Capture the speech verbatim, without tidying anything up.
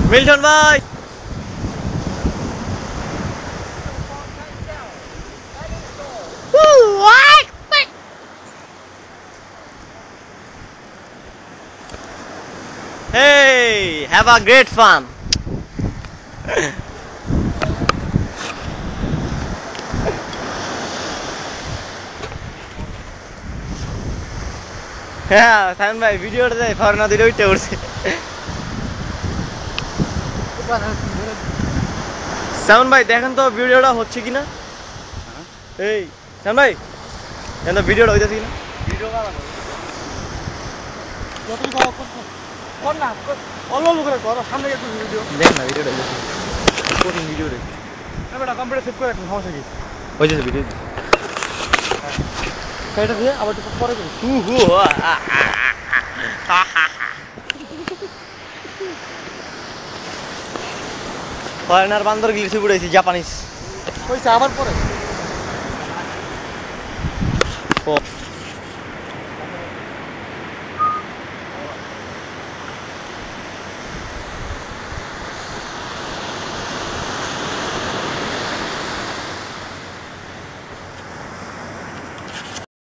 Milton ভাই Hey, have a great fun. হ্যাঁ সায়ন ভাই ভিডিওটা দেয় ফরনা দিলে উঠে উঠছে সায়ন ভাই দেখেন তো ভিডিওটা হচ্ছে কিনা এই সায়ন ভাই দেখেন তো ভিডিওটা হইতেছে কিনা ভিডিও কর না অল্প অল্প করে কর সামনে একটু ভিডিও দেখ না ভিডিওটা কোটিং ভিডিও রে না বেটা কম্পিউটার সেভ করে রাখুন সমস্যা কি হইছে ভিডিও এটা দিয়ে আবার একটু পরে করি হু হু ফরেনার বান্দর গিলছে উড়াইছি জাপানিজ কইছে আবার পরে